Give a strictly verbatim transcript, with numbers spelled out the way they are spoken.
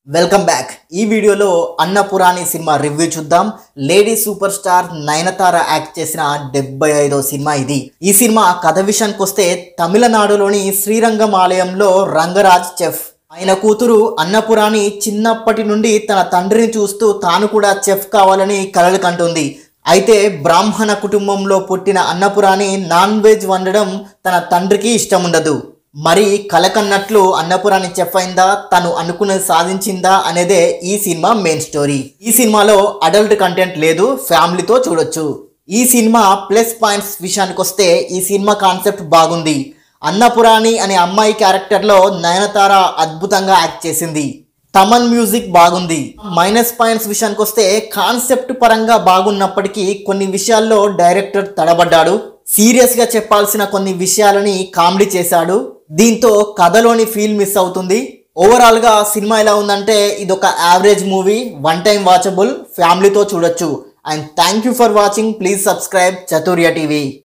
Welcome back. ఈ వీడియోలో Annapoorani cinema review చూద్దాం. Lady super star Nayanthara act చేసిన డెబ్బై ఐదో సినిమా ఇది. ఈ సినిమా కథ విషయానికి వస్తే తమిళనాడులోని శ్రీరంగం ఆలయంలో రంగరాజ్ చెఫ్, ఆయన కూతురు అన్నపురాణి చిన్నప్పటి నుండి తన తండ్రిని చూస్తూ తాను కూడా చెఫ్ కావాలని కలలు కంటుంది. అయితే బ్రాహ్మణ కుటుంబంలో పుట్టిన అన్నపురాణి నాన్ వెజ్ వండడం తన తండ్రికి ఇష్టం ఉండదు. మరి కలకన్నట్లు అన్నపురాణి చెఫ్ అయిందా, తను అనుకున్నది సాధించిందా అనేదే ఈ సినిమా మెయిన్ స్టోరీ. ఈ సినిమాలో అడల్ట్ కంటెంట్ లేదు, ఫ్యామిలీతో చూడొచ్చు. ఈ సినిమా ప్లస్ పాయింట్స్ విషయానికి వస్తే ఈ సినిమా కాన్సెప్ట్ బాగుంది. అన్నపురాణి అనే అమ్మాయి క్యారెక్టర్లో నయనతార అద్భుతంగా యాక్ట్ చేసింది. తమన్ మ్యూజిక్ బాగుంది. మైనస్ పాయింట్స్ విషయానికి వస్తే కాన్సెప్ట్ పరంగా బాగున్నప్పటికీ కొన్ని విషయాల్లో డైరెక్టర్ తడబడ్డాడు. సీరియస్ గా చెప్పాల్సిన కొన్ని విషయాలని కామెడీ చేశాడు. దీంతో కథలోని ఫీల్ మిస్ అవుతుంది. ఓవరాల్ గా సినిమా ఎలా ఉందంటే ఇది ఒక average movie, one time watchable, ఫ్యామిలీతో చూడొచ్చు. And thank you for watching. Please subscribe Chaturya TV.